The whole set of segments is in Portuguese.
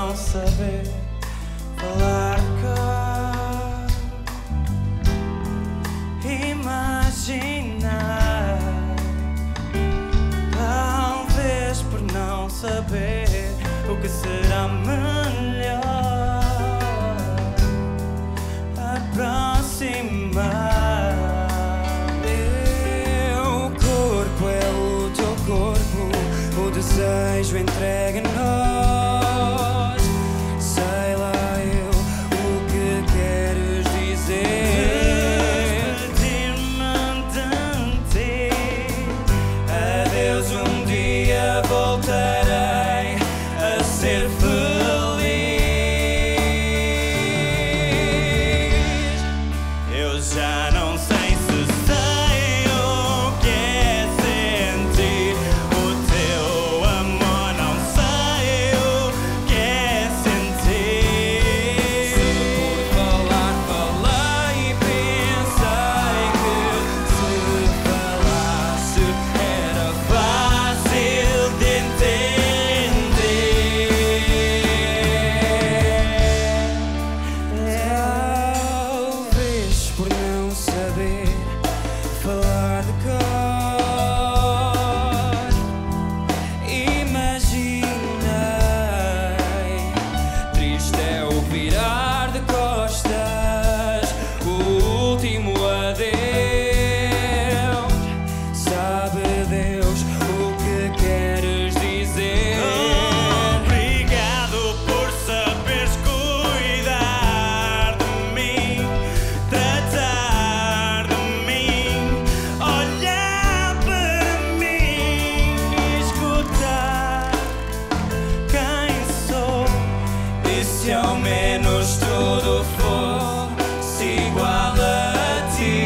não saber falar cá. Imaginar, talvez por não saber o que será melhor aproximar. Meu corpo é o teu corpo, o desejo entregue a nós. Sei lá eu o que queres dizer. Despedir-me de ti. Adeus, um dia voltarei a ser feliz. Eu já não sei se sei o que é sentir o teu amor, não sei o que é sentir. Se por falar, falei e pensei que se falasse era fácil de entender. Talvez por não saber falar de cor, imaginei. Triste é o virar de costas, o último adeus. Sabe Deus o que queres dizer. Obrigado por saberes cuidar de mim, tratar de mim, olhar para mim, escutar quem sou. E se ao menos tudo fosse igual a ti,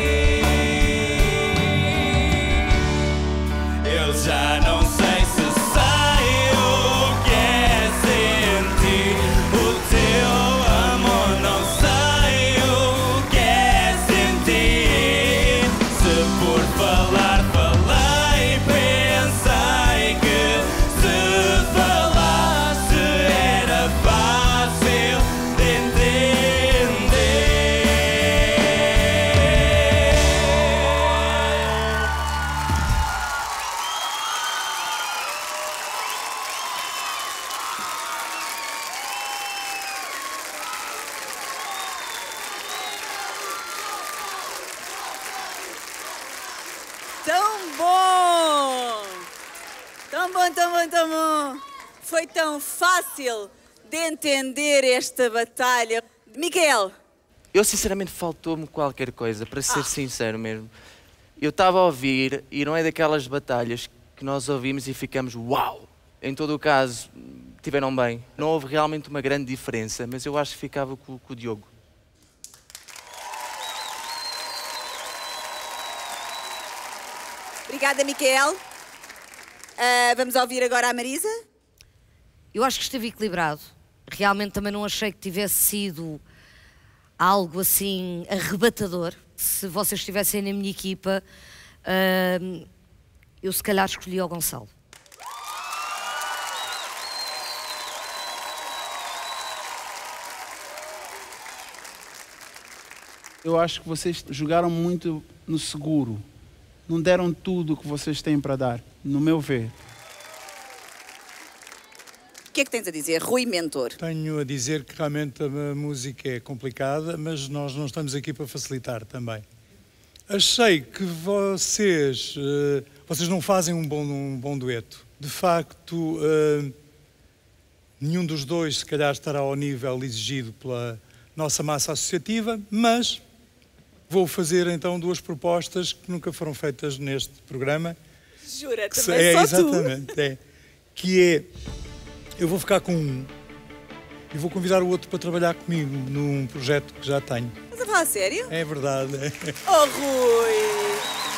eu já não sei se sei o que é sentir o teu amor, não sei o que é sentir. Se por falar, falei e pensei que se falasse era fácil de entender. Tão bom! Tão bom, tão bom, tão bom! Foi tão fácil de entender esta batalha. Miguel, Eu sinceramente faltou-me qualquer coisa, para ser sincero mesmo. Eu estava a ouvir e não é daquelas batalhas que nós ouvimos e ficamos uau! Em todo o caso, tiveram bem. Não houve realmente uma grande diferença, mas eu acho que ficava com o Diogo. obrigada, Miquel. Vamos ouvir agora a Marisa. Eu acho que esteve equilibrado. Realmente também não achei que tivesse sido algo assim arrebatador. Se vocês estivessem na minha equipa, eu se calhar escolhia o Gonçalo. Eu acho que vocês jogaram muito no seguro. Não deram tudo o que vocês têm para dar, no meu ver. O que é que tens a dizer, Rui Mentor? Tenho a dizer que realmente a música é complicada, mas nós não estamos aqui para facilitar também. Achei que vocês não fazem um bom dueto. De facto, nenhum dos dois se calhar estará ao nível exigido pela nossa massa associativa, mas vou fazer então duas propostas que nunca foram feitas neste programa. Jura, também só exatamente, tu? Que é, eu vou ficar com um e vou convidar o outro para trabalhar comigo num projeto que já tenho. Estás a falar a sério? É verdade. Oh, Rui!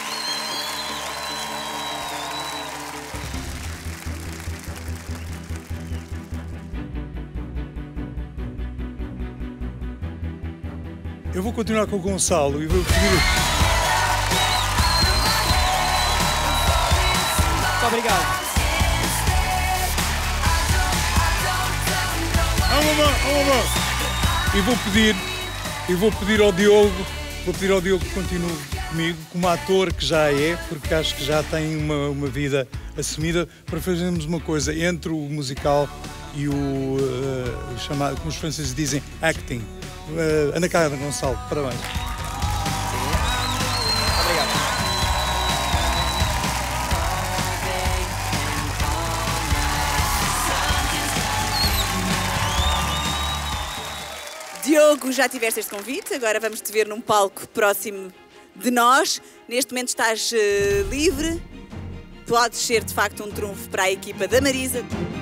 Eu vou continuar com o Gonçalo e vou pedir... Muito obrigado. E vou pedir ao Diogo que continue comigo, como ator que já é, porque acho que já tem uma vida assumida, para fazermos uma coisa entre o musical e o chamado, como os franceses dizem, acting. Ana Carla Gonçalves, parabéns. Diogo, já tiveste este convite, agora vamos te ver num palco próximo de nós. Neste momento estás livre, podes ser de facto um trunfo para a equipa da Marisa.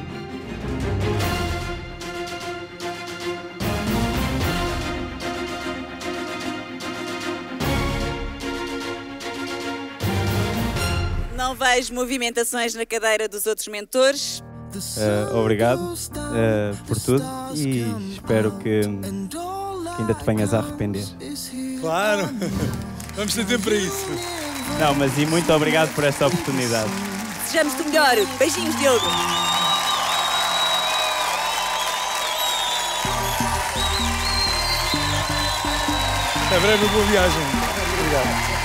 Não vejo movimentações na cadeira dos outros mentores. Obrigado por tudo e espero que ainda te venhas a arrepender. Claro, vamos ter tempo para isso. Não, mas e muito obrigado por esta oportunidade. Desejamos-te o melhor. Beijinhos, Diogo. Até breve, boa viagem. Obrigado.